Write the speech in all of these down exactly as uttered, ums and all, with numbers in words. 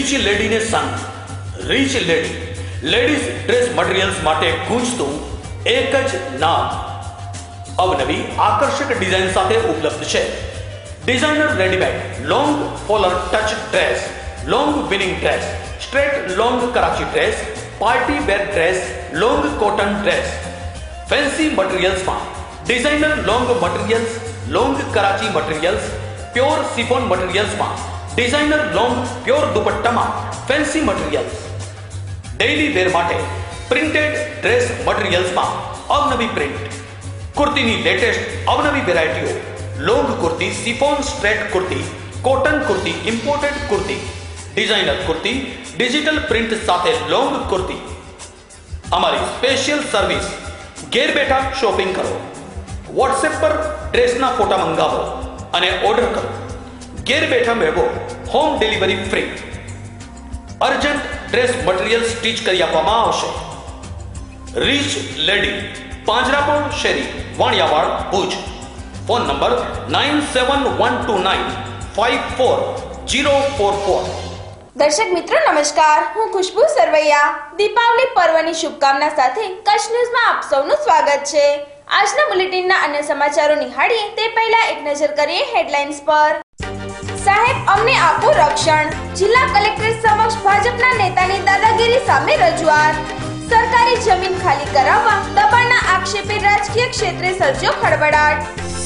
Rich લેડીને સંગ rich lady ladies dress materials માટે ગૂંજતું એક જ નામ અવનવી આકર્ષક ડિઝાઇન સાથે ઉપલબ્ધ છે। Designer readymade long floor touch dress, long વિનિંગ dress, straight long Karachi dress, party wear dress, long cotton dress, fancy મટીરિયલ્સમાં designer long materials, long Karachi materials, pure chiffon મટીરિયલ્સમાં ડિઝાઇનર લોંગ પ્યોર દુપટ્ટામાં ફેન્સી મટીરિયલ્સ, ડેઇલી વેર માટે printed dress મટીરિયલ્સમાં અવનવી print, કુર્તીની latest અવનવી વેરાયટીઓ, long kurti, chiffon straight kurti, cotton kurti, imported kurti, designer kurti, digital print સાથે લોંગ કુર્તી। અમારી સ્પેશિયલ સર્વિસ, ઘેર બેઠા શોપિંગ કરો, વોટ્સએપ પર ડ્રેસના ફોટા મંગાવો અને ઓર્ડર કરો, ઘેર બેઠા મેળવો home delivery free. Urgent dress material stitch કરી આપવામાં આવશે। રીચ લેડી, પાંજરાપોળ શેરી, વાણિયાવાડ, Bhuj. Phone number nine seven one two nine five four zero four four. દર્શક મિત્રો નમસ્કાર, હું ખુશ્બુ સરવૈયા દીપાવલી પર્વની શુભકામના સાથે કચ્છ ન્યૂઝમાં આપ સૌનું સ્વાગત છે। આજના બુલેટિનના અન્ય સમાચારો નિહાળીએ તે પહેલા એક નજર કરીએ હેડલાઇન્સ પર। સાહેબ અમને આપો રક્ષણ, જિલ્લા કલેક્ટર સમક્ષ ભાજપના નેતાની દાદાગીરી સામે રજૂઆત। સરકારી જમીન ખાલી કરાવવા દબાણના આક્ષેપે રાજકીય ક્ષેત્રે સર્જ્યો ખળબળાટ।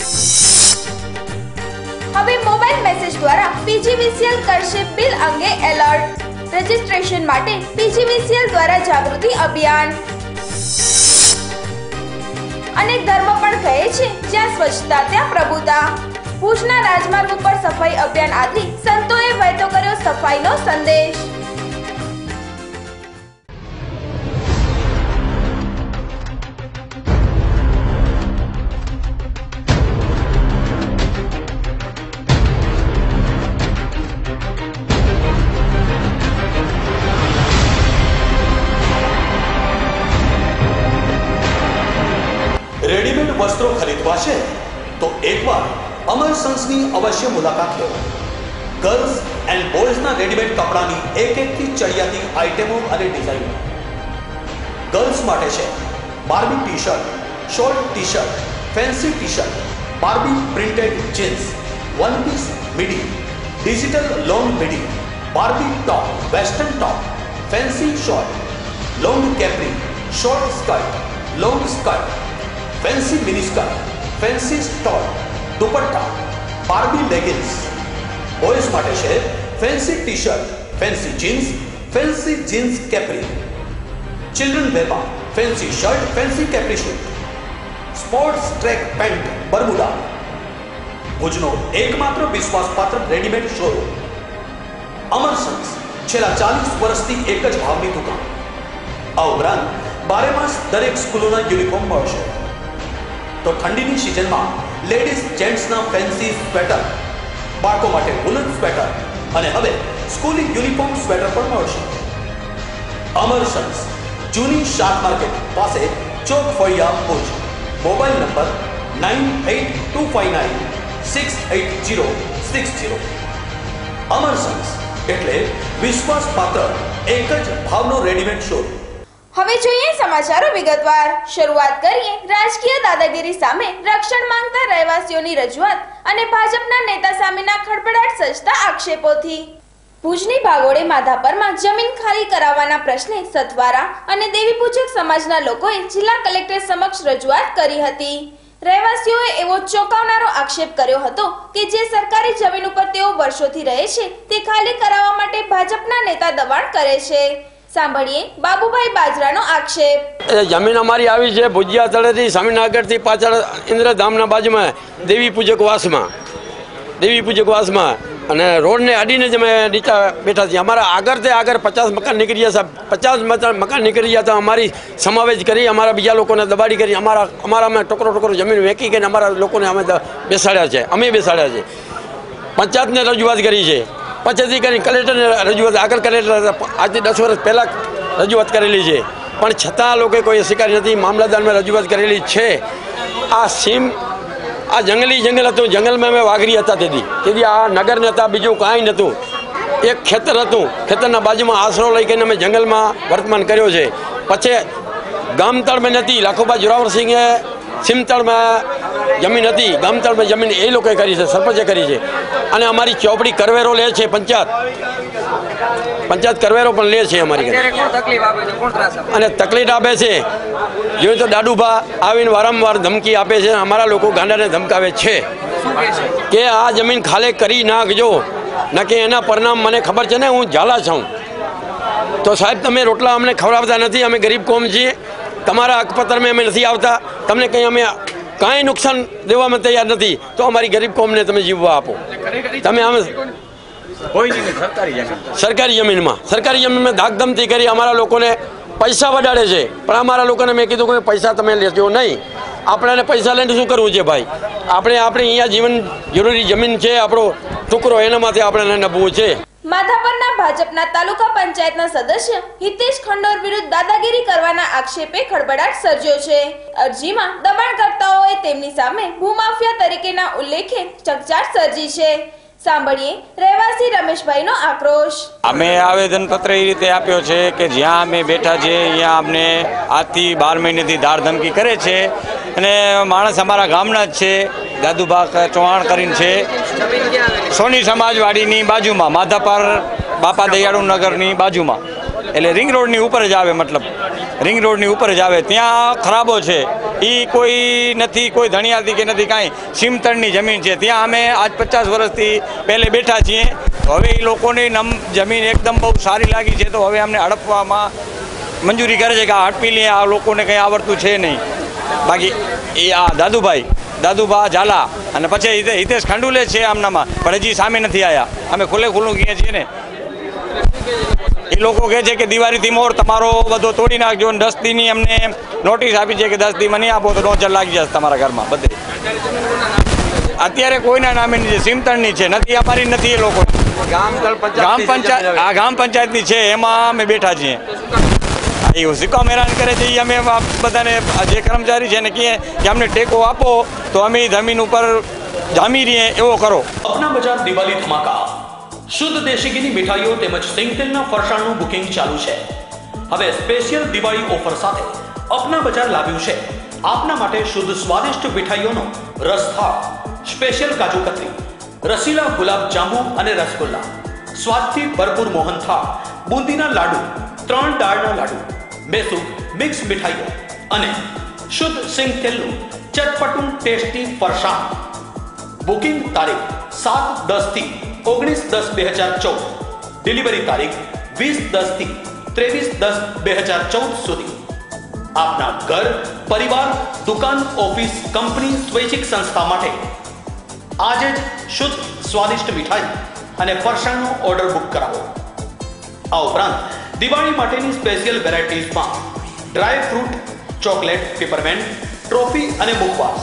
હવે મોબાઈલ મેસેજ દ્વારા પીજીવીસીએલ કરશે બિલ અંગે એલર્ટ, રજીસ્ટ્રેશન માટે પીજીવીસીએલ દ્વારા જાગૃતિ અભિયાન। અને ધર્મ પણ કહે છે જ્યાં સ્વચ્છતા ત્યાં પ્રભુતા। ભુજના રાજમાર્ગ ઉપર સફાઈ અભિયાન આદરી સંતોએ વહેતો કર્યો સફાઈનો સંદેશ। રેડીમેડ વસ્ત્રો ખરીદવા છે તો એકવાર અમર સન્સની અવશ્ય મુલાકાત લો। ગર્લ્સ એન્ડ બોયઝના રેડીમેડ કપડાની એક એકથી ચડિયાતી આઇટમો અને ડિઝાઇનો। ગર્લ્સ માટે છે Barbie T shirt, short T shirt, fancy T shirt, Barbie printed jeans, one piece midi, digital long midi, Barbie top, western top, fancy short, long capri, short skirt, long skirt, fancy mini skirt, fancy stole, dupatta, Barbie leggings. Boys માટે છે fancy T shirt, fancy jeans, fancy jeans capri, children વેરમાં fancy shirt, fancy capri suit, sports track pant, Bermuda. ભુજનો એકમાત્ર વિશ્વાસપાત્ર readymade showroom અમર Sons, છેલ્લા ચાલીસ વર્ષથી એક જ ભાવની દુકાન। આ ઉપરાંત બારે માસ દરેક સ્કૂલોના યુનિફોર્મ મળશે। તો ઠંડીની સિઝનમાં લેડીઝ જેન્ટ્સના ફેન્સી સ્વેટર, બાળકો માટે વુલન સ્વેટર અને હવે સ્કૂલી યુનિફોર્મ સ્વેટર પણ મળશે। અમર સન્સ, જૂની શાક માર્કેટ પાસે ચોક ફળિયા, Bhuj. Mobile number nine eight two five nine six eight zero six zero. Amar સન્સ એટલે વિશ્વાસપાત્ર એક જ ભાવનો રેડીમેડ શોરૂમ। હવે જોઈએ સમાચારો વિગતવાર। શરૂઆત કરીએ રાજકીય દાદાગીરી સામે રક્ષણ માંગતા રહેવાસીઓની રજૂઆત અને ભાજપના નેતા સામેના ખળબળાટ સર્જતા આક્ષેપોથી। ભુજની ભાગોળે માધાપરમાં જમીન ખાલી કરાવવાના પ્રશ્ને સતવારા અને દેવીપૂજક સમાજના લોકોએ જિલ્લા કલેક્ટર સમક્ષ રજૂઆત કરી હતી। રહેવાસીઓએ એવો ચોંકાવનારો આક્ષેપ કર્યો હતો કે જે સરકારી જમીન ઉપર તેઓ વર્ષોથી રહે છે તે ખાલી કરાવવા માટે ભાજપના નેતા દબાણ કરે છે। સાંભળીએ બાબુભાઈ બાજરાનો આક્ષેપ। જમીન અમારી આવી છે ભુજિયા તળેથી સ્વામિનાગરથી પાછળ ઇન્દ્રધામના બાજુમાં દેવી પૂજક વાસમાં દેવી પૂજક વાસમાં અને રોડને અડીને જ અમે નીચા બેઠા છીએ। અમારા આગળથી આગળ પચાસ મકાન નીકળી ગયા છે, પચાસ મકાન નીકળી ગયા તો અમારી સમાવેશ કરી અમારા બીજા લોકોને દબાડી કરી અમારા અમારા અમે ટોકરો ટોકરો જમીન વેચી કરીને અમારા લોકોને અમે બેસાડ્યા છે, અમે બેસાડ્યા છે। પંચાયતને રજૂઆત કરી છે, પછીથી કરી કલેક્ટરને રજૂઆત આગળ કલેક્ટર આજથી દસ વર્ષ પહેલાં રજૂઆત કરેલી છે પણ છતાં લોકોએ કોઈ સ્વીકારી નથી। મામલતદારમાં રજૂઆત કરેલી છે। આ સીમ આ જંગલી જંગલ હતું, જંગલમાં અમે વાઘરી હતા તેથી તેથી આ નગર નહોતા, બીજું કાંઈ નહોતું। એક ખેતર હતું, ખેતરના બાજુમાં આશરો લઈ કરીને અમે જંગલમાં વર્તમાન કર્યો છે. પછી ગામતળમાં નથી, લાખોબા જોરાવરસિંહે સીમતળમાં જમીન હતી, ગામતળમાં જમીન એ લોકોએ કરી છે, સરપંચે કરી છે. અને અમારી ચોપડી કરવેરો લે છે પંચાયત, પંચાયત કરવેરો પણ લે છે અમારી. અને તકલીફ આપે છે જોઈએ તો દાદુભા આવીને વારંવાર ધમકી આપે છે, અમારા લોકો ગાંડાને ધમકાવે છે કે આ જમીન ખાલી કરી નાખજો, ના કે એના પરિણામ મને ખબર છે ને, હું ઝાલા છું. તો સાહેબ તમે રોટલા અમને ખવડાવતા નથી, અમે ગરીબ કોમ છીએ, તમારા હકપત્રમાં અમે નથી આવતા, તમને કંઈ અમે કાંઈ નુકસાન દેવામાં તૈયાર નથી, તો અમારી ગરીબ કોમને તમે જીવવા આપો. તમે અમે સરકારી જમીનમાં સરકારી જમીનમાં ધાકધમતી કરી અમારા લોકોને પૈસા વડાડે છે. પણ અમારા લોકોને મેં કીધું કે પૈસા તમે લેજો નહીં, આપણને પૈસા લઈને શું કરવું છે ભાઈ? આપણે આપણે અહીંયા જીવન જરૂરી જમીન છે, આપણો ટુકડો, એના માટે આપણે નભવું છે. માધાપરના ભાજપના તાલુકા પંચાયતના સદસ્ય હિતેશ ખંડોર વિરુદ્ધ દાદાગીરી કરવાના આક્ષેપે ખળબળાટ સર્જ્યો છે. અરજીમાં દબાણકર્તાઓએ તેમની સામે ભૂમાફિયા તરીકેના ઉલ્લેખે ચકચાર સર્જી છે. સાંભળીએ રહેવાસી રમેશભાઈનો આક્રોશ. અમે આવેદનપત્ર એ રીતે આપ્યો છે કે જ્યાં અમે બેઠા છીએ અહીંયા અમને આજથી બાર મહિનેથી ધાર ધમકી કરે છે. અને માણસ અમારા ગામના જ છે, દાદુભા ચૌહાણ કરીને છે, સોની સમાજવાડીની બાજુમાં, માધાપર બાપા દયાળુ નગરની બાજુમાં, એટલે રિંગ રોડની ઉપર જ આવે, મતલબ રિંગ રોડની ઉપર જ આવે. ત્યાં ખરાબો છે, એ કોઈ નથી, કોઈ ધણિયાતી કે નથી, કાંઈ સીમતળની જમીન છે. ત્યાં અમે આજ પચાસ વર્ષથી પહેલે બેઠા છીએ. તો હવે એ લોકોની નમ જમીન એકદમ બહુ સારી લાગી છે, તો હવે અમને હડપવામાં મંજૂરી કરે છે કે આ હડપી લે, આ લોકોને કંઈ આવડતું છે નહીં. બાકી એ આ દાદુભાઈ દાદુભા ઝાલા અને પછી હિતેશ ખંડુલે છે આમનામાં, પણ હજી સામે નથી આવ્યા. અમે ખુલ્લે ખુલ્લું કહીએ છીએ ને, એ લોકો કહે છે કે દિવાળીથી મોર તમારો બધો તોડી નાખજો, અને દસ દીની અમને નોટિસ આપી છે કે દસ દી મને આપો તો નોચર લાગી જશે તમારા ઘરમાં બધે. અત્યારે કોઈના નામે ની છે, સીમતળની છે, નથી અમારી નથી, એ લોકો ગામ પંચાયત આ ગામ પંચાયતની છે, એમાં અમે બેઠા છીએ. એવું સિક્કામ હેરાન કરે છે. અમે બધાને જે કર્મચારી છે ને કહીએ કે અમને ટેકો આપો, તો અમે જમીન ઉપર જામી રહીએ એવો કરો. અપના બજાર દિવાળી ધમાકા, શુદ્ધ દેશી ઘીની મીઠાઈઓ તેમજ સિંગતેલના ફરસાણનું બુકિંગ ચાલુ છે. હવે સ્પેશિયલ દિવાળી ઓફર સાથે અપના બજાર લાવ્યું છે આપના માટે શુદ્ધ સ્વાદિષ્ટ મીઠાઈઓનો રસથાળ, સ્પેશિયલ કાજુ કતરી, રસીલા ગુલાબ જાંબુ અને રસગુલ્લા, સ્વાદથી ભરપૂર મોહનથાળ, બુંદીના લાડુ, ત્રણ દાળના લાડુ, બેસું મિક્સ મીઠાઈઓ અને શુદ્ધ સિંગતેલનું ચટપટું ટેસ્ટી ફરસાણ. બુકિંગ તારીખ સાત દસ થી ઓગણીસ દસ બે હજાર ચૌદ, ડિલિવરી તારીખ વીસ દસ થી ત્રેવીસ દસ બે હજાર ચૌદ સુધી. આપના ઘર, પરિવાર, દુકાન, ઓફિસ, કંપની, સ્વૈચ્છિક સંસ્થા માટે આજે જ શુદ્ધ સ્વાદિષ્ટ મીઠાઈ અને ફરસાણનો ઓર્ડર બુક કરાવો. આ ઉપરાંત દિવાળી માટેની સ્પેશિયલ વેરાયટીઝમાં dry fruit, chocolate, peppermint, trophy અને મુખવાસ.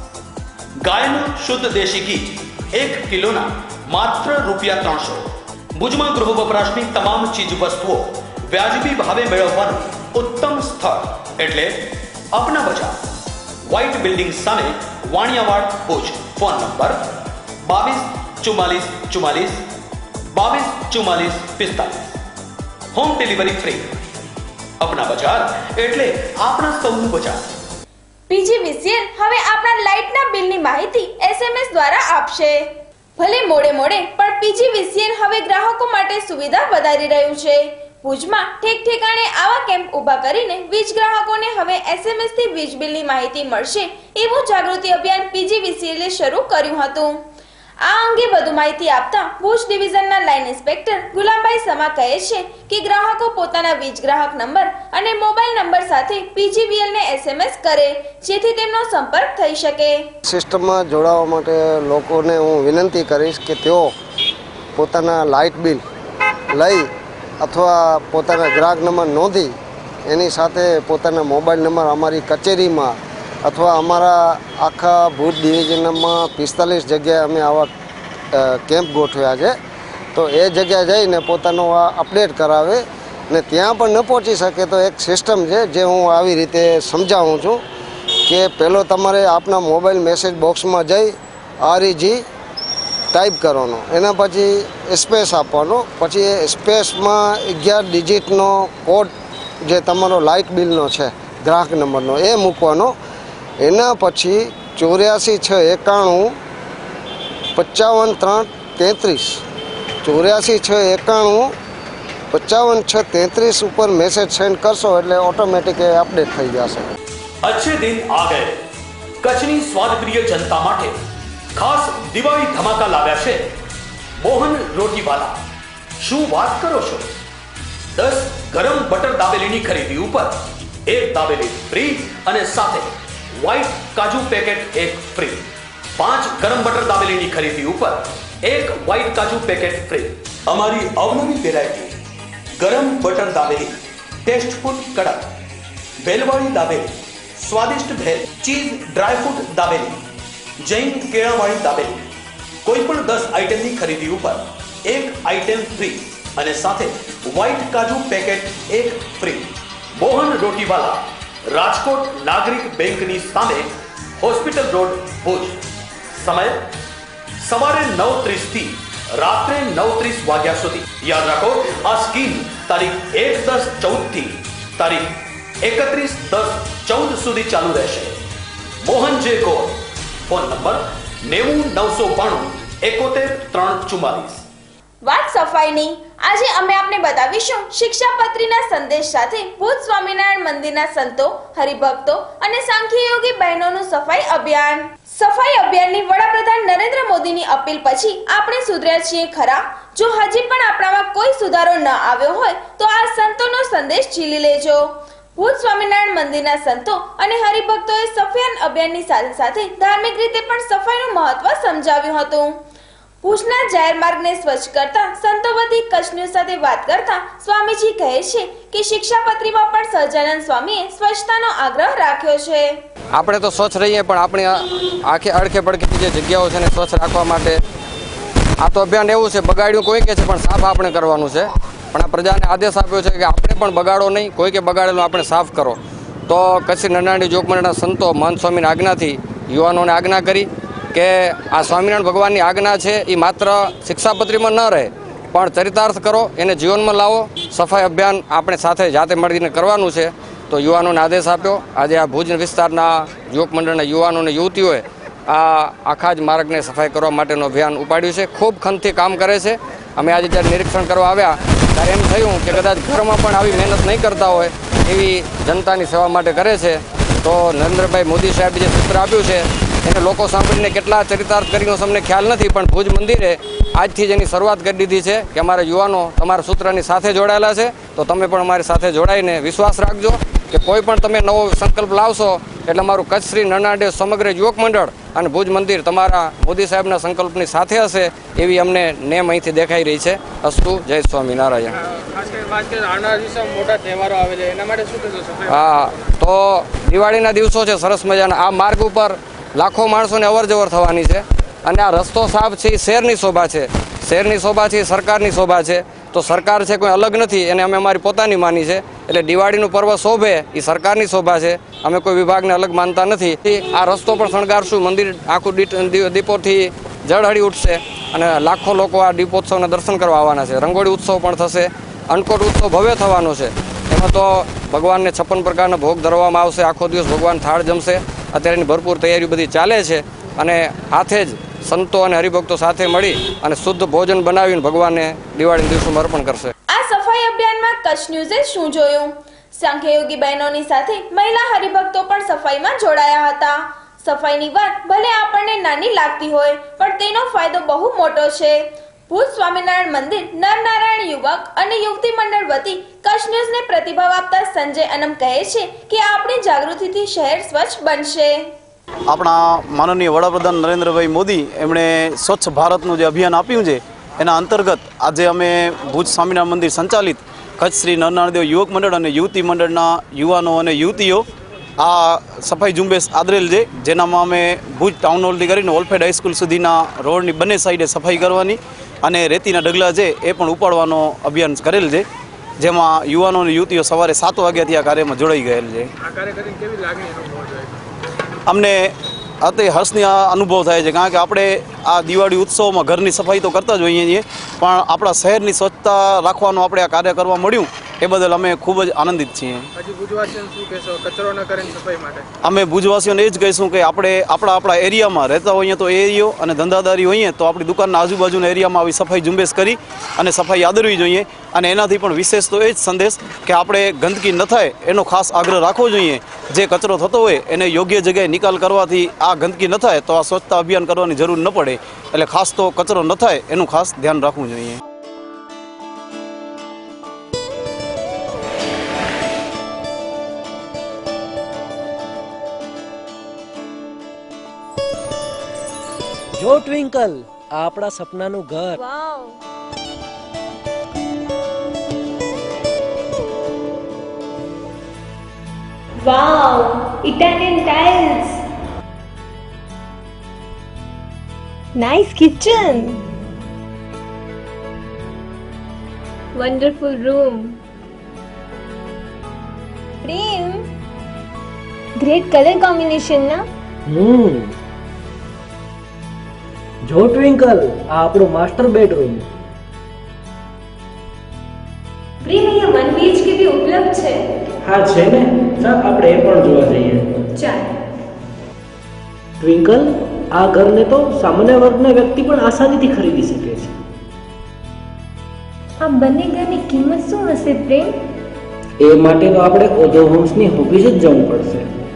ગાયનું શુદ્ધ દેશી ઘી એક કિલોના માત્ર રૂપિયા ત્રણસો. ભુજમાં ગૃહ વપરાશની તમામ ચીજ વસ્તુઓ વ્યાજબી ભાવે મેળવવાનું ઉત્તમ સ્થળ એટલે અપના બજાર, વ્હાઇટ બિલ્ડિંગ સામે, વાણિયાવાડ, ભુજ. ફોન નંબર બાવીસ ચુમ્માલીસ ચુમ્માલીસ બાવીસ ચુમ્માલીસ પિસ્તાલીસ. Home delivery free. Apna Bazaar એટલે આપણા સૌનું બજાર. પીજીવીસીએલ હવે આપણા લાઇટના બિલની માહિતી એસએમએસ દ્વારા આપશે. ભલે મોડે મોડે પણ પીજીવીસીએલ હવે ગ્રાહકો માટે સુવિધા વધારી રહ્યું છે. ભુજમાં ઠેક ઠેકાણે આવા કેમ્પ ઊભા કરીને વીજ ગ્રાહકોને હવે એસએમએસ થી વીજ બિલની માહિતી મળશે એવું જાગૃતિ અભિયાન પીજીવીસીએલે શરૂ કર્યું હતું. આ અંગે વધુ માહિતી આપતા ભુજ ડિવિઝનના લાઇન ઇન્સ્પેક્ટર ગુલામભાઈ સમા કહે છે કે ગ્રાહકો પોતાના વીજ ગ્રાહક નંબર અને મોબાઈલ નંબર સાથે પીજીવીએલ ને એસએમએસ કરે જેથી તેમનો સંપર્ક થઈ શકે. સિસ્ટમમાં જોડાવા માટે લોકોને હું વિનંતી કરીશ કે તેઓ પોતાના લાઇટ બિલ લઈ અથવા પોતાના ગ્રાહક નંબર નોંધી એની સાથે પોતાના મોબાઈલ નંબર અમારી કચેરીમાં અથવા અમારા આખા ભુજ ડિવિઝનમાં પિસ્તાલીસ જગ્યાએ અમે આવા કેમ્પ ગોઠવ્યા છે, તો એ જગ્યાએ જઈને પોતાનો આ અપડેટ કરાવે. ને ત્યાં પણ ન પહોંચી શકે તો એક સિસ્ટમ છે જે હું આવી રીતે સમજાવું છું કે પહેલો તમારે આપના મોબાઈલ મેસેજ બોક્સમાં જઈ આરઈજી ટાઈપ કરવાનો, એના પછી સ્પેસ આપવાનો, પછી એ સ્પેસમાં અગિયાર ડિજિટનો કોડ જે તમારો લાઇટ બિલનો છે ગ્રાહક નંબરનો એ મૂકવાનો. એના પછી ચોર્યાસી છ એકાણું પચાવન ત્રણ તેત્રીસ ચોર્યાસી છ એકાણું પચાવન છ તેત્રીસ ઉપર મેસેજ સેન્ડ કરશો એટલે ઓટોમેટિક એ અપડેટ થઈ જશે. अच्छे दिन आ गए. કચ્છની સ્વાદપ્રિય જનતા માટે ખાસ દિવાળી ધમાકા લાવ્યા છે મોહન રોટીવાલા. શું વાત કરો છો? દસ ગરમ બટર દાબેલીની ખરીદી ઉપર એક દાબેલી ફ્રી અને સાથે વ્હાઈટ કાજુ પેકેટ એક ફ્રી. પાંચ ગરમ બટર દાબેલીની ખરીદી ઉપર એક વ્હાઈટ કાજુ પેકેટ ફ્રી. અમારી અવનવી વેરાયટી ગરમ બટર દાબેલી, ટેસ્ટફુલ કડક, ભેલવાળી દાબેલી, સ્વાદિષ્ટ ભેલ, ચીઝ ડ્રાયફ્રૂટ દાબેલી, જૈન કેળાવાળી દાબેલી. કોઈ પણ દસ આઇટમની ખરીદી ઉપર એક આઇટમ ફ્રી અને સાથે વ્હાઈટ કાજુ પેકેટ એક ફ્રી. મોહન રોટીવાલા, રાજકોટ નાગરિક બેંકની સામે, હોસ્પિટલ રોડ, ભુજ. સમય સવારે નવ ત્રીસ થી રાત્રે નવ ત્રીસ વાગ્યા સુધી. યાદ રાખો, આ સ્કીમ તારીખ એક દસ ચૌદ થી તારીખ એકત્રીસ દસ ચૌદ સુધી ચાલુ રહેશે. મોહન જે ગોર. ફોન નંબર નેવું નવસો બાણું એકોતેર ત્રણ ચુમ્માલીસ. વાત સફાઈની. આજે અમે આપને બતાવીશું શિક્ષાપત્રીના સંદેશ સાથે ભુજ સ્વામિનારાયણ મંદિરના સંતો, હરિભક્તો અને સાંખ્યયોગી બહેનોનું સફાઈ અભિયાન. સફાઈ અભિયાનની વડાપ્રધાન નરેન્દ્ર મોદીની અપીલ પછી આપણે સુધર્યા છીએ ખરા? જો હજી પણ આપણામાં કોઈ સુધારો ન આવ્યો હોય તો આ સંતોનો સંદેશ ઝીલી લેજો. ભુજ સ્વામિનારાયણ મંદિરના સંતો અને હરિભક્તોએ સફાઈ અભિયાનની સાથે સાથે ધાર્મિક રીતે પણ સફાઈનું મહત્વ સમજાવ્યું હતું. ભુજના જાહેર માર્ગને સ્વચ્છ કરતા સંતો વતી કચ્છ ન્યૂઝ સાથે વાત કરતા સ્વામીજી કહે છે કે શિક્ષાપત્રીમાં પણ સહજાનંદ સ્વામીએ સ્વચ્છતાનો આગ્રહ રાખ્યો છે. આપણે તો સ્વચ્છ રહીએ, પણ આપણી આખે અડખે પડખેની જે જગ્યાઓ છે ને સ્વચ્છ રાખવા માટે આ તો અભિયાન એવું છે. બગાડ્યું કોઈ કે છે પણ સાફ આપણે કરવાનું છે. પણ આ પ્રજાને આદેશ આપ્યો છે કે આપણે પણ બગાડો નહીં, કોઈ કે બગાડેલું આપણે સાફ કરો. તો કચ્છી નરનાળી જોગ મંડળના સંતો મહંત સ્વામીની આજ્ઞાથી યુવાનોને આજ્ઞા કરી કે આ સ્વામિનારાયણ ભગવાનની આજ્ઞા છે એ માત્ર શિક્ષાપત્રીમાં ન રહે, પણ ચરિતાર્થ કરો, એને જીવનમાં લાવો. સફાઈ અભિયાન આપણે સાથે જાતે મળીને કરવાનું છે. તો યુવાનોને આદેશ આપ્યો. આજે આ ભુજ વિસ્તારના યુવક મંડળના યુવાનો અને યુવતીઓએ આ આખા જ માર્ગને સફાઈ કરવા માટેનું અભિયાન ઉપાડ્યું છે. ખૂબ ખંતથી કામ કરે છે. અમે આજે જ્યારે નિરીક્ષણ કરવા આવ્યા ત્યારે એમ થયું કે કદાચ ઘરમાં પણ આવી મહેનત નહીં કરતા હોય એવી જનતાની સેવા માટે કરે છે. તો નરેન્દ્રભાઈ મોદી સાહેબે જે સૂત્ર આપ્યું છે એને લોકો સાંભળીને કેટલા ચરિતાર્થ કરીને અમને ખ્યાલ નથી, પણ ભુજ મંદિરે આજથી જ એની શરૂઆત કરી દીધી છે કે અમારા યુવાનો તમારા સૂત્રની સાથે જોડાયેલા છે. તો તમે પણ અમારી સાથે જોડાઈને વિશ્વાસ રાખજો કે કોઈ પણ તમે નવો સંકલ્પ લાવશો એટલે અમારું કચ્છ શ્રી નરનાળી સમગ્ર યુવક મંડળ અને ભુજ મંદિર તમારા મોદી સાહેબના સંકલ્પની સાથે હશે એવી અમને નેમ અહીંથી દેખાઈ રહી છે. અસ્તુ. જય સ્વામિનારાયણ. હા, તો દિવાળીના દિવસો છે સરસ મજાના. આ માર્ગ ઉપર લાખો માણસોને અવર જવર થવાની છે અને આ રસ્તો સાફ છે એ શહેરની શોભા છે. શહેરની શોભા છે એ સરકારની શોભા છે. તો સરકાર છે કોઈ અલગ નથી, એને અમે અમારી પોતાની માની છે. એટલે દિવાળીનું પર્વ શોભે એ સરકારની શોભા છે, અમે કોઈ વિભાગને અલગ માનતા નથી. આ રસ્તો પણ શણગારશું, મંદિર આખું દીપોથી જળહળી ઉઠશે અને લાખો લોકો આ દીપોત્સવના દર્શન કરવા આવવાના છે. રંગોળી ઉત્સવ પણ થશે, અન્નકૂટ ઉત્સવ ભવ્ય થવાનો છે. એમાં તો ભગવાનને છપ્પન પ્રકારના ભોગ ધરવામાં આવશે. આખો દિવસ ભગવાન થાળ જમશે. અત્યારેની ભરપૂર તૈયારી બધી ચાલે છે અને હાથે જ સંતો અને હરિભક્તો સાથે મળી અને શુદ્ધ ભોજન બનાવીને ભગવાનને દિવાળીના દિવસોમાં અર્પણ કરશે. આ સફાઈ અભિયાનમાં કચ્છ ન્યૂઝે શું જોયું? સાંખ્યયોગી બહેનોની સાથે મહિલા હરિભક્તો પણ સફાઈમાં જોડાયા હતા. સફાઈની વાત ભલે આપણને નાની લાગતી હોય પણ તેનો ફાયદો બહુ મોટો છે. ભુજ સ્વામિનારાયણ મંદિર નરનારાયણ યુવક અને યુવતી મંડળ વતી કચ્છ ન્યૂઝને પ્રતિભાવ આપતા સંજય અનમ કહે છે કે આપણી જાગૃતિથી શહેર સ્વચ્છ બનશે. આપણા માનનીય વડાપ્રધાન નરેન્દ્રભાઈ મોદી એમણે સ્વચ્છ ભારતનું જે અભિયાન આપ્યું છે એના અંતર્ગત આજે અમે ભુજ સ્વામિનારાયણ મંદિર સંચાલિત કચ્છ શ્રી નરનાળદેવ યુવક મંડળ અને યુવતી મંડળના યુવાનો અને યુવતીઓ આ સફાઈ ઝુંબેશ આદરેલ છે, જેનામાં અમે ભુજ ટાઉન હોલથી કરીને ઓલફેડ હાઈસ્કૂલ સુધીના રોડની બંને સાઈડે સફાઈ કરવાની અને રેતીના ડગલા છે એ પણ ઉપાડવાનો અભિયાન કરેલ છે, જેમાં યુવાનો અને યુવતીઓ સવારે સાત વાગ્યાથી આ કાર્યમાં જોડાઈ ગયેલ છે. અમને આ તે હર્ષની આ અનુભવ થાય છે, કારણ કે આપણે આ દિવાળી ઉત્સવમાં ઘરની સફાઈ તો કરતા જ હોઈએ છીએ, પણ આપણા શહેરની સ્વચ્છતા રાખવાનું આપણે આ કાર્ય કરવા મળ્યું એ બદલ અમે ખૂબ જ આનંદિત છીએ. હજી ભુજવાસીઓને શું કહેશો કચરો ન કરીને સફાઈ માટે? અમે ભુજવાસીઓને એ જ કહીશું કે આપણે આપણા આપણા એરિયામાં રહેતા હોઈએ તો એરિયો અને ધંધાદારી હોઈએ તો આપણી દુકાનના આજુબાજુના એરિયામાં આવી સફાઈ ઝુંબેશ કરી અને સફાઈ આદરવી જોઈએ. અને એનાથી પણ વિશેષ તો એ જ સંદેશ કે આપણે ગંદકી ન થાય એનો ખાસ આગ્રહ રાખવો જોઈએ. જે કચરો થતો હોય એને યોગ્ય જગ્યાએ નિકાલ કરવાથી આ ગંદકી ન થાય તો આ સ્વચ્છતા અભિયાન કરવાની જરૂર ન પડે. એટલે ખાસ તો કચરો ન થાય એનું ખાસ ધ્યાન રાખવું જોઈએ. જો ટ્વિંકલ, આ આપણા સપનાનું ઘર. Wow, wow, Italian tiles, nice kitchen, wonderful room. Prem, great colour combination ના. હમ જો ટ્વિંકલ, આ આપણું માસ્ટર બેડરૂમ. પ્રેમ, અહીંયા વન બીએચકે બી ઉપલબ્ધ છે. હા છે ને, ચાલ આપણે એ પણ જોવા જઈએ. ચાલ. ટ્વિંકલ, આ ઘરને તો સામાન્ય વર્ગના વ્યક્તિ પણ આસાનીથી ખરીદી શકે છે. આ બંને ઘરની કિંમત શું હશે પ્રેમ? એ માટે તો આપણે ઓઝો હોમ્સની ઓફિસે જ જવું પડશે.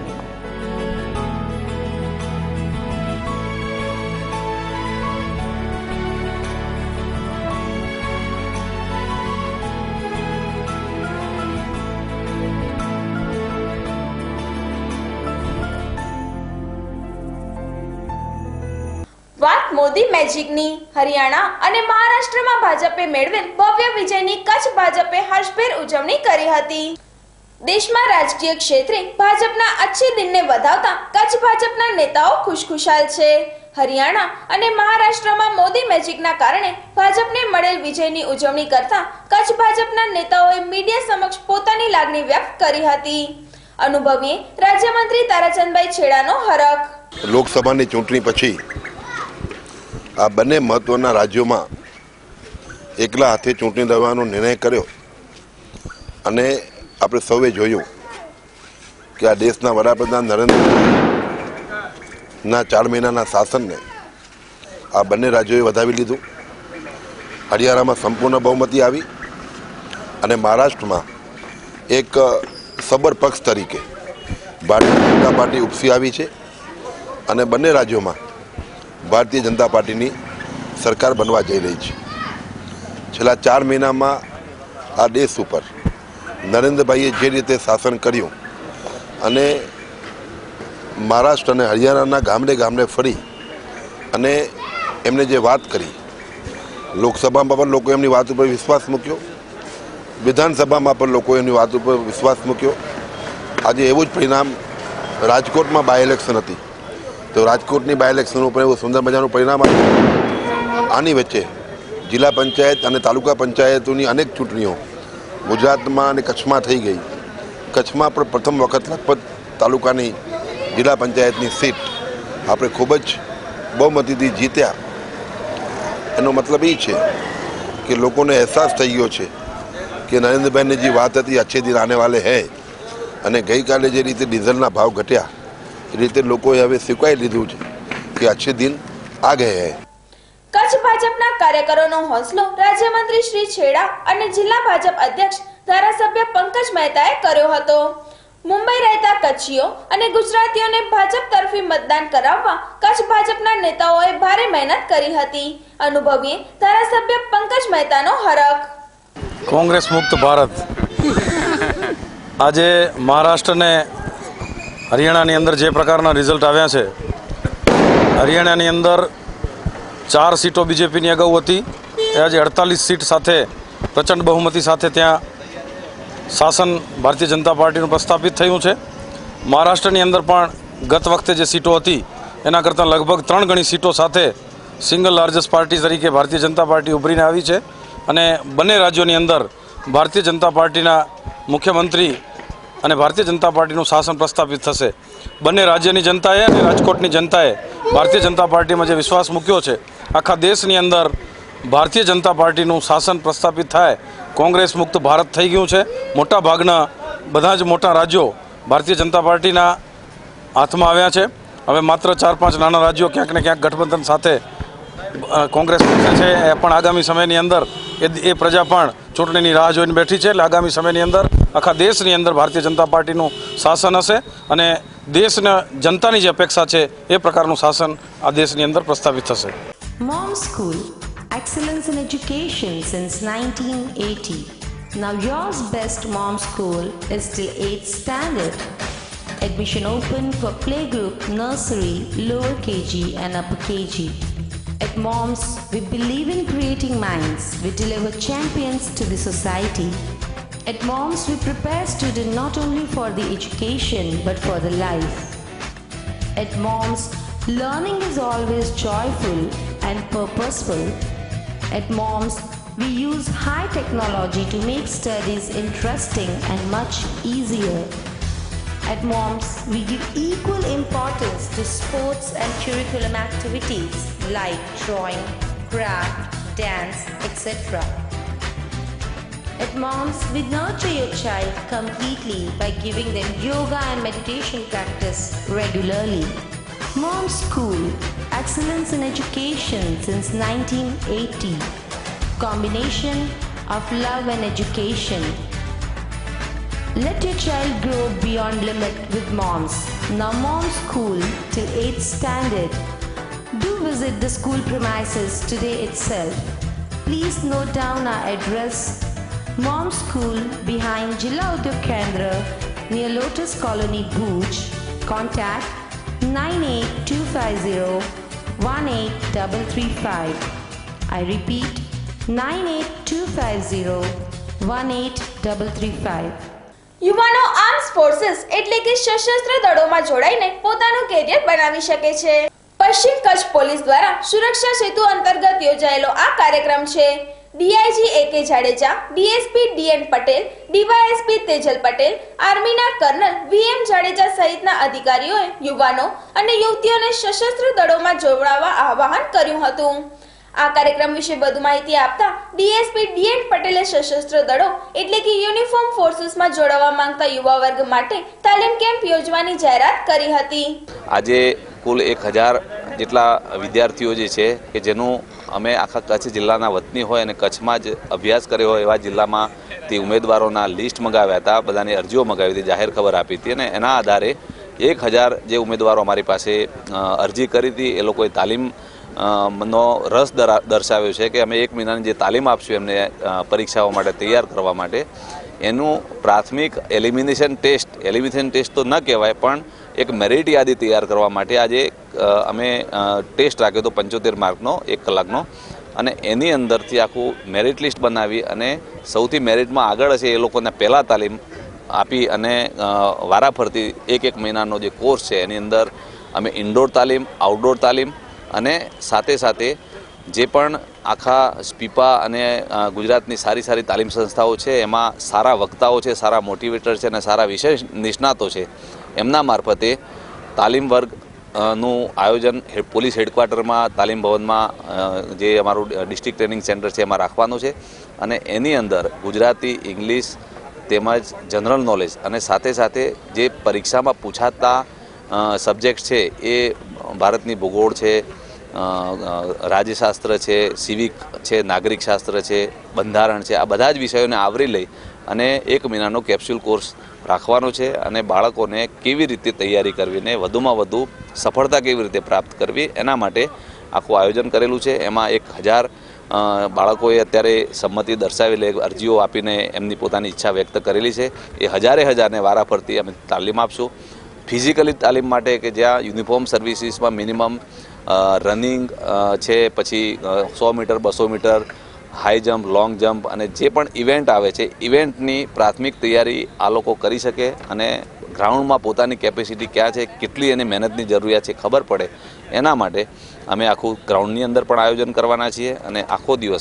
વાત મોદી મેજિકની. હરિયાણા અને મહારાષ્ટ્રમાં ભાજપે મેળવેલ ભવ્ય વિજયની કચ્છ ભાજપે હર્ષભેર ઉજવણી કરી હતી. દેશમાં રાજકીય ક્ષેત્રે ભાજપના અચ્છે દિનને વધાવતા કચ્છ ભાજપના નેતાઓ ખુશખુશાલ છે. હરિયાણા અને મહારાષ્ટ્રમાં મોદી મેજિકના કારણે ભાજપને મળેલ વિજયની ઉજવણી કરતા કચ્છ ભાજપના નેતાઓએ મીડિયા સમક્ષ પોતાની લાગણી વ્યક્ત કરી હતી. અનુભવીએ રાજ્યમંત્રી તારાચંદભાઈ છેડાનો હરખ. લોકસભાની ચૂંટણી પછી આ બંને મહત્વના રાજ્યોમાં એકલા હાથે ચૂંટણી લડવાનો નિર્ણય કર્યો અને આપણે સૌએ જોયું કે આ દેશના વડાપ્રધાન નરેન્દ્ર મોદીના ચાર મહિનાના શાસનને આ બંને રાજ્યોએ વધાવી લીધું. હરિયાણામાં સંપૂર્ણ બહુમતી આવી અને મહારાષ્ટ્રમાં એક સબર પક્ષ તરીકે ભારતીય જનતા પાર્ટી ઉપસી આવી છે અને બંને રાજ્યોમાં ભારતીય જનતા પાર્ટીની સરકાર બનવા જઈ રહી છે. છેલ્લા ચાર મહિનામાં આ દેશ ઉપર નરેન્દ્રભાઈએ જે રીતે શાસન કર્યું અને મહારાષ્ટ્ર અને હરિયાણાના ગામડે ગામડે ફરી અને એમને જે વાત કરી, લોકસભામાં પણ લોકો એમની વાત ઉપર વિશ્વાસ મૂક્યો, વિધાનસભામાં પણ લોકો એમની વાત ઉપર વિશ્વાસ મૂક્યો. આજે એવું જ પરિણામ રાજકોટમાં બાય ઇલેક્શન હતી તો રાજકોટની બાય ઇલેક્શન ઉપર એવું સુંદર મજાનું પરિણામ આવ્યું. આની વચ્ચે જિલ્લા પંચાયત અને તાલુકા પંચાયતોની અનેક ચૂંટણીઓ ગુજરાતમાં અને કચ્છમાં થઈ ગઈ. કચ્છમાં પણ પ્રથમ વખત લખપત તાલુકાની જિલ્લા પંચાયતની સીટ આપણે ખૂબ જ બહુમતીથી જીત્યા. એનો મતલબ એ છે કે લોકોને અહેસાસ થઈ ગયો છે કે નરેન્દ્રભાઈની જે વાત હતી અચ્છે દિન આને વાલે હૈ, અને ગઈકાલે જે રીતે ડીઝલના ભાવ ઘટ્યા એ રીતે લોકોએ હવે સ્વીકારી લીધું છે કે અચ્છે દિન આ ગયા હૈ. કચ્છ ભાજપના કાર્યકરોનો હોંસલો રાજ્યમંત્રી શ્રી છેડા અને જિલ્લા ભાજપ અધ્યક્ષ ધારાસભ્ય પંકજ મહેતાએ કર્યો હતો. મુંબઈ રહેતા કચ્છીઓ અને ગુજરાતીઓને ભાજપ તરફી મતદાન કરાવવા કચ્છ ભાજપના નેતાઓએ ભારે મહેનત કરી હતી. અનુભવીએ ધારાસભ્ય પંકજ મહેતાનો હરખ. કોંગ્રેસ મુક્ત ભારત. આજે મહારાષ્ટ્ર અને હરિયાણાની અંદર જે પ્રકારના રિઝલ્ટ આવ્યા છે, હરિયાણાની અંદર ચાર સીટો બીજેપીની અગાઉ હતી, એ આજે અડતાલીસ સીટ સાથે પ્રચંડ બહુમતી સાથે ત્યાં શાસન ભારતીય જનતા પાર્ટીનું પ્રસ્થાપિત થયું છે. મહારાષ્ટ્રની અંદર પણ ગત વખતે જે સીટો હતી એના કરતાં લગભગ ત્રણ ગણી સીટો સાથે સિંગલ લાર્જેસ્ટ પાર્ટી તરીકે ભારતીય જનતા પાર્ટી ઉભરીને આવી છે અને બંને રાજ્યોની અંદર ભારતીય જનતા પાર્ટીના મુખ્યમંત્રી અને ભારતીય જનતા પાર્ટીનું શાસન પ્રસ્થાપિત થશે. બંને રાજ્યની જનતાએ અને રાજકોટની જનતાએ ભારતીય જનતા પાર્ટીમાં જે વિશ્વાસ મૂક્યો છે, આખા દેશની અંદર ભારતીય જનતા પાર્ટીનું શાસન પ્રસ્થાપિત થાય, કોંગ્રેસ મુક્ત ભારત થઈ ગયું છે. મોટા ભાગના બધા જ મોટા રાજ્યો ભારતીય જનતા પાર્ટીના હાથમાં આવ્યા છે. હવે માત્ર ચાર પાંચ નાના રાજ્યો ક્યાંક ને ક્યાંક ગઠબંધન સાથે કોંગ્રેસ છે, એ પણ આગામી સમયની અંદર એ એ પ્રજા પણ ચૂંટણીની રાહ જોઈને બેઠી છે. એટલે આગામી સમયની અંદર આખા દેશની અંદર ભારતીય જનતા પાર્ટીનું શાસન હશે અને દેશના જનતાની જે અપેક્ષા છે એ પ્રકારનું શાસન આ દેશની અંદર પ્રસ્થાપિત થશે. Mom School, excellence in education since nineteen eighty. Now yours best Mom School is till eighth standard. Admission open for playgroup, nursery, lower K G and upper K G. At Moms, we believe in creating minds. We deliver champions to the society. At Moms, we prepare students not only for the education but for the life. At Moms, learning is always joyful and purposeful. At Moms, we use high technology to make studies interesting and much easier. At Moms, we give equal importance to sports and curriculum activities like drawing, craft, dance, et cetera. At Moms, we nurture your child completely by giving them yoga and meditation practice regularly. Mom School, excellence in education since nineteen eighty. Combination of love and education. Let your child grow beyond limit with Moms. Now Mom School till eighth standard. Do visit the school premises today itself. Please note down our address. Mom School behind Jilla Udyog Kendra near Lotus Colony, Bhuj. Contact nine eight two five zero one eight three three five. I repeat nine eight two five zero one eight three three five. યુવાનો arms forces એટલે કે સશસ્ત્ર દળોમાં જોડાઈને પોતાનું carrier બનાવી શકે છે. પશ્ચિમ કચ્છ પોલીસ દ્વારા સુરક્ષા સેતુ અંતર્ગત યોજાયેલો આ કાર્યક્રમ છે. DIG A K Jadeja, DSP DN Patel, DySP Tejal Patel, આર્મીના કર્નલ વીએમ જાડેજા સહિતના અધિકારીઓએ યુવાનો અને યુવતીઓને સશસ્ત્ર દળોમાં જોડાવા આહ્વાન કર્યું હતું. આ કાર્યક્રમ વિશે વધુ માહિતી આપતા ડીએસપી ડીએન પટેલે સશસ્ત્ર દળો એટલે કે યુનિફોર્મ ફોર્સિસમાં જોડાવા માંગતા યુવા વર્ગ માટે તાલીમ કેમ્પ યોજવાની જાહેરાત કરી હતી. આજે કુલ એક હજાર જેટલા વિદ્યાર્થીઓ જે છે કે જેનું અમે આખા કચ્છ જિલ્લાના વતની હોય અને કચ્છમાં જ અભ્યાસ કર્યો હોય એવા જિલ્લામાં તે ઉમેદવારોના લિસ્ટ મંગાવ્યા હતા, બધાની અરજીઓ મંગાવી હતી, જાહેર ખબર આપી હતી અને એના આધારે એક હજાર જે ઉમેદવારો અમારી પાસે અરજી કરી હતી એ લોકોએ તાલીમ નો રસ દર્શાવ્યો છે કે અમે એક મહિનાની જે તાલીમ આપશું એમને પરીક્ષાઓ માટે તૈયાર કરવા માટે. એનું પ્રાથમિક એલિમિનેશન ટેસ્ટ એલિમિનેશન ટેસ્ટ તો ન કહેવાય પણ એક મેરિટ યાદી તૈયાર કરવા માટે આજે અમે ટેસ્ટ રાખ્યો હતો પંચોતેર માર્કનો એક કલાકનો અને એની અંદરથી આખું મેરિટ લિસ્ટ બનાવી અને સૌથી મેરિટમાં આગળ હશે એ લોકોને પહેલાં તાલીમ આપી અને વારાફરતી એક એક મહિનાનો જે કોર્સ છે એની અંદર અમે ઇન્ડોર તાલીમ, આઉટડોર તાલીમ અને સાથે સાથે જે પણ આખા સ્પીપા અને ગુજરાતની સારી સારી તાલીમ સંસ્થાઓ છે એમાં સારા વક્તાઓ છે, સારા મોટિવેટર છે અને સારા વિષય નિષ્ણાતો છે એમના મારફતે તાલીમ વર્ગનું આયોજન પોલીસ હેડક્વાર્ટરમાં તાલીમ ભવનમાં જે અમારું ડિસ્ટ્રિક્ટ ટ્રેનિંગ સેન્ટર છે એમાં રાખવાનું છે અને એની અંદર ગુજરાતી, ઇંગ્લિશ તેમજ જનરલ નોલેજ અને સાથે સાથે જે પરીક્ષામાં પૂછાતા સબ્જેક્ટ છે એ ભારતની ભૂગોળ છે, રાજ્યશાસ્ત્ર છે, સિવિક છે, નાગરિક શાસ્ત્ર છે, બંધારણ છે, આ બધા જ વિષયોને આવરી લઈ અને એક મહિનાનો કેપ્સ્યુલ કોર્સ રાખવાનો છે અને બાળકોને કેવી રીતે તૈયારી કરવી ને વધુમાં વધુ સફળતા કેવી રીતે પ્રાપ્ત કરવી એના માટે આખું આયોજન કરેલું છે. એમાં એક હજાર બાળકોએ અત્યારે સંમતિ દર્શાવેલી અરજીઓ આપીને એમની પોતાની ઈચ્છા વ્યક્ત કરેલી છે. એ હજારે હજારને વારાફરતી અમે તાલીમ આપશું. ફિઝિકલી તાલીમ માટે કે જ્યાં યુનિફોર્મ સર્વિસીસમાં મિનિમમ રનિંગ છે, પછી સો મીટર, બસો metre, high jump, long jump અને જે પણ ઇવેન્ટ આવે છે ઇવેન્ટની પ્રાથમિક તૈયારી આ લોકો કરી શકે અને ગ્રાઉન્ડમાં પોતાની કેપેસિટી ક્યાં છે, કેટલી એની મહેનતની જરૂરિયાત છે ખબર પડે એના માટે અમે આખું ગ્રાઉન્ડની અંદર પણ આયોજન કરવાના છીએ અને આખો દિવસ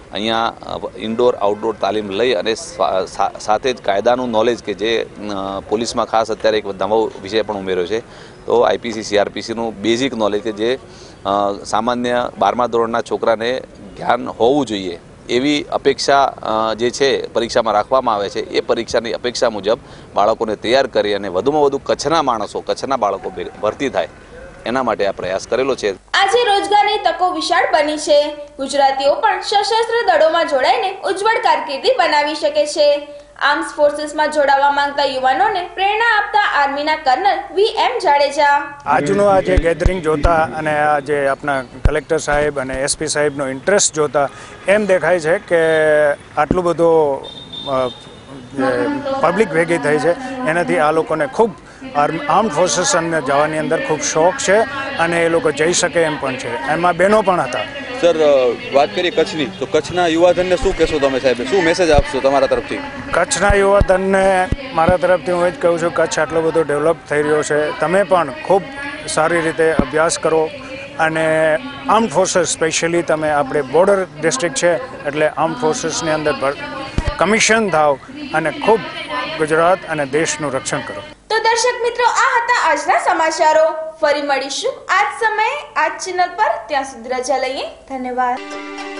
અહીંયા ઇન્ડોર આઉટડોર તાલીમ લઈ અને સાથે જ કાયદાનું નોલેજ કે જે પોલીસમાં ખાસ અત્યારે એક નવો વિષય પણ ઉમેર્યો છે, તો આઈપીસી સીઆરપીસીનું બેઝિક નોલેજ કે જે સામાન્ય બારમા ધોરણના છોકરાને જ્ઞાન હોવું જોઈએ એવી અપેક્ષા જે છે પરીક્ષામાં રાખવામાં આવે છે, એ પરીક્ષાની અપેક્ષા મુજબ બાળકોને તૈયાર કરી અને વધુમાં વધુ કચ્છના માણસો કચ્છના બાળકો ભરતી થાય એના માટે આ પ્રયાસ કરેલો છે। આજે રોજગારની તકો વિશાળ બની છે। ગુજરાતીઓ પણ સશસ્ત્ર દળોમાં જોડાઈને ઉજ્જવળ કારકિર્દી બનાવી શકે છે। આર્મ્સ ફોર્સીસમાં જોડાવા માંગતા યુવાનોને પ્રેરણા આપતા આર્મીના કર્નલ વી એમ જાડેજા આજનો આ જે ગેધરિંગ જોતા અને આ જે આપણા કલેક્ટર સાહેબ અને એસપી સાહેબનો ઇન્ટરેસ્ટ જોતા એમ દેખાય છે કે આટલું બધું પબ્લિક ભેગી થઈ છે, એનાથી આ લોકોને ખૂબ આર્મ ફોર્સીસ અંદર જવાની અંદર ખૂબ શોખ છે અને એ લોકો જઈ શકે એમ પણ છે। એમાં બહેનો પણ હતા। સર, વાત કરીએ કચ્છની, તો કચ્છના યુવાધનને શું કહેશો તમે સાહેબ, શું મેસેજ આપશો તમારા તરફથી? કચ્છના યુવાધનને મારા તરફથી હું એ જ કહું છું, કચ્છ આટલો બધો ડેવલપ થઈ રહ્યો છે, તમે પણ ખૂબ સારી રીતે અભ્યાસ કરો અને આર્મ ફોર્સીસ સ્પેશિયલી તમે આપણે બોર્ડર ડિસ્ટ્રિક્ટ છે એટલે આર્મ ફોર્સીસની અંદર કમિશન થાવ અને ખૂબ ગુજરાત અને દેશનું રક્ષણ કરો। તો દર્શક મિત્રો, આ હતા આજના સમાચારો। ફરી મળીશું આજ સમયે આજ ચેનલ પર, ત્યાં સુધી રજા લઈએ। ધન્યવાદ।